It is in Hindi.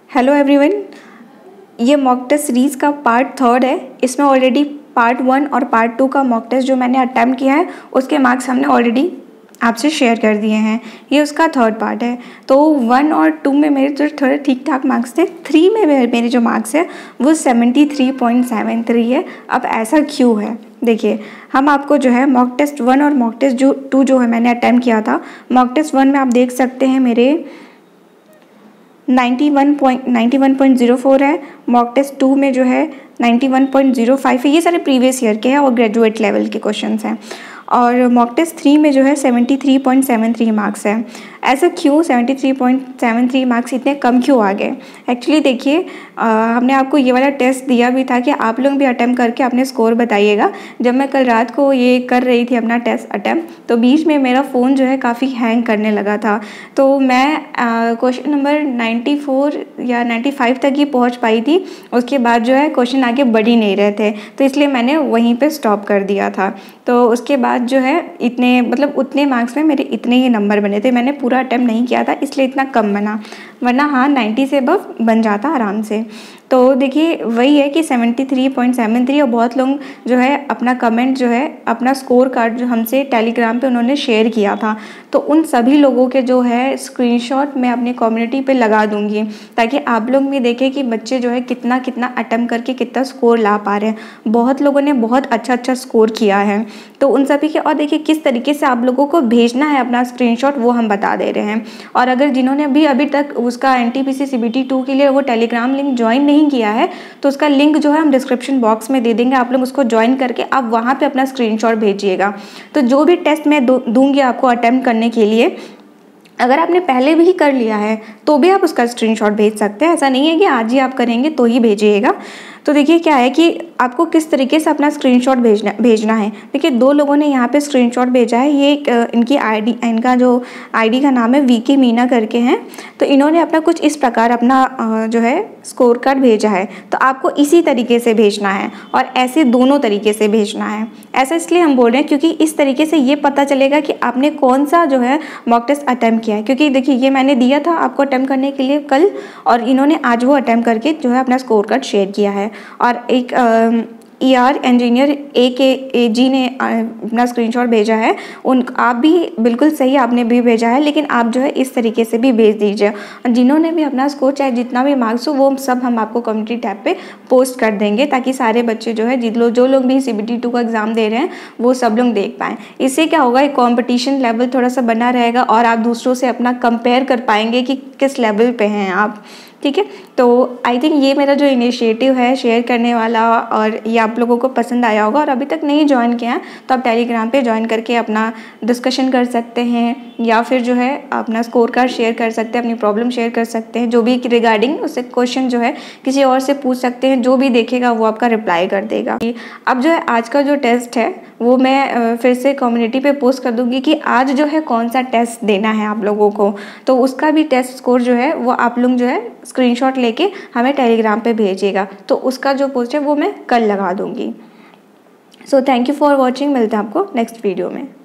हेलो एवरीवन, ये मॉक टेस्ट सीरीज़ का पार्ट 3 है। इसमें ऑलरेडी पार्ट 1 और पार्ट 2 का मॉक टेस्ट जो मैंने अटैम्प्ट किया है उसके मार्क्स हमने ऑलरेडी आपसे शेयर कर दिए हैं। ये उसका 3rd पार्ट है। तो 1 और 2 में मेरे जो थोड़े ठीक ठाक मार्क्स थे, 3 में मेरे जो मार्क्स है वो 73.73 है। अब ऐसा क्यों है, देखिए हम आपको जो है मॉक टेस्ट 1 और मॉक टेस्ट 2 जो है मैंने अटैम्प्ट किया था। मॉक टेस्ट 1 में आप देख सकते हैं मेरे 91.04 है। मॉक टेस्ट 2 में जो है 91.05 है। ये सारे प्रीवियस ईयर के हैं और ग्रेजुएट लेवल के क्वेश्चंस हैं। और मॉक टेस्ट 3 में जो है 73.73 मार्क्स है। ऐसा क्यों 73.73 मार्क्स इतने कम क्यों आ गए? एक्चुअली देखिए, हमने आपको ये वाला टेस्ट दिया भी था कि आप लोग भी अटैम्प्ट करके अपने स्कोर बताइएगा। जब मैं कल रात को ये कर रही थी अपना टेस्ट अटैम्प्ट, तो बीच में मेरा फ़ोन जो है काफ़ी हैंग करने लगा था। तो मैं क्वेश्चन नंबर 94 या 95 तक ही पहुंच पाई थी। उसके बाद जो है क्वेश्चन आगे बढ़ ही नहीं रहे थे, तो इसलिए मैंने वहीं पे स्टॉप कर दिया था। तो उसके बाद जो है इतने मतलब उतने मार्क्स में मेरे इतने ही नंबर बने थे। मैंने पूरा अटैम्प्ट नहीं किया था, इसलिए इतना कम बना, वरना हाँ 90 से अबव बन जाता आराम से। तो देखिए वही है कि 73.73। और बहुत लोग जो है अपना कमेंट जो है अपना स्कोर कार्ड जो हमसे टेलीग्राम पे उन्होंने शेयर किया था, तो उन सभी लोगों के जो है स्क्रीनशॉट मैं अपनी कम्युनिटी पे लगा दूंगी, ताकि आप लोग भी देखें कि बच्चे जो है कितना कितना अटैम्प्ट करके कितना स्कोर ला पा रहे हैं। बहुत लोगों ने बहुत अच्छा स्कोर किया है, तो उन सभी के और देखिए किस तरीके से आप लोगों को भेजना है अपना स्क्रीनशॉट, वो हम बता दे रहे हैं। और अगर जिन्होंने अभी तक उसका NTPC CBT 2 के लिए वो टेलीग्राम लिंक ज्वाइन नहीं किया है, तो उसका लिंक जो है हम डिस्क्रिप्शन बॉक्स में दे देंगे। आप लोग उसको ज्वाइन करके आप वहाँ पे अपना स्क्रीनशॉट भेजिएगा। तो जो भी टेस्ट मैं दूंगी आपको अटेम्प्ट करने के लिए, अगर आपने पहले भी कर लिया है तो भी आप उसका स्क्रीनशॉट भेज सकते हैं। ऐसा नहीं है कि आज ही आप करेंगे तो ही भेजिएगा। तो देखिए क्या है कि आपको किस तरीके से अपना स्क्रीनशॉट भेजना है। देखिए 2 लोगों ने यहाँ पे स्क्रीनशॉट भेजा है। ये इनका जो आईडी का नाम है VK मीना करके हैं। तो इन्होंने अपना कुछ इस प्रकार अपना जो है स्कोर कार्ड भेजा है। तो आपको इसी तरीके से भेजना है और ऐसे दोनों तरीके से भेजना है। ऐसा इसलिए हम बोल रहे हैं क्योंकि इस तरीके से ये पता चलेगा कि आपने कौन सा जो है मॉक टेस्ट अटैम्प्ट किया है। क्योंकि देखिए ये मैंने दिया था आपको अटैम्प्ट करने के लिए कल, और इन्होंने आज वो अटैम्प्ट करके जो है अपना स्कोर कार्ड शेयर किया है। और एक ER इंजीनियर AKG ने अपना स्क्रीनशॉट भेजा है। आप भी बिल्कुल सही आपने भी भेजा है, लेकिन आप जो है इस तरीके से भी भेज दीजिए। जिन्होंने भी अपना स्कोर चाहे जितना भी मार्क्स हो वो सब हम आपको कम्युनिटी टैब पे पोस्ट कर देंगे, ताकि सारे बच्चे जो है जो लोग भी CBT 2 का एग्ज़ाम दे रहे हैं वो सब लोग देख पाएँ। इससे क्या होगा, एक कॉम्पिटिशन लेवल थोड़ा सा बना रहेगा और आप दूसरों से अपना कंपेयर कर पाएंगे कि किस लेवल पे हैं आप। ठीक है, तो आई थिंक ये मेरा जो इनिशिएटिव है शेयर करने वाला, और ये आप लोगों को पसंद आया होगा। और अभी तक नहीं ज्वाइन किया है तो आप टेलीग्राम पे ज्वाइन करके अपना डिस्कशन कर सकते हैं, या फिर जो है अपना स्कोर कार्ड शेयर कर सकते हैं, अपनी प्रॉब्लम शेयर कर सकते हैं, जो भी रिगार्डिंग उससे क्वेश्चन जो है किसी और से पूछ सकते हैं। जो भी देखेगा वो आपका रिप्लाई कर देगा। अब जो है आज का जो टेस्ट है वो मैं फिर से कम्युनिटी पे पोस्ट कर दूंगी कि आज जो है कौन सा टेस्ट देना है आप लोगों को। तो उसका भी टेस्ट स्कोर जो है वो आप लोग जो है स्क्रीनशॉट लेके हमें टेलीग्राम पे भेजिएगा। तो उसका जो पोस्ट है वो मैं कल लगा दूंगी। So thank you for watching. मिलते हैं आपको नेक्स्ट वीडियो में।